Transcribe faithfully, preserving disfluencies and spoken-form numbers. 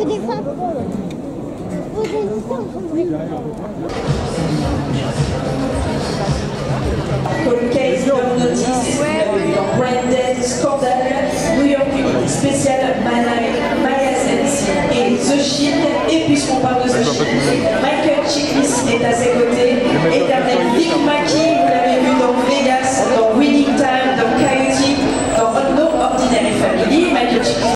c'est des femmes. Cold case of notice, euh, Brandon Scandal, New York Unité spéciale, Maya Sensi et The Shield. Et puisqu'on parle de The Shield, Michael Chiklis est à ses côtés, éternel Vic Mackey.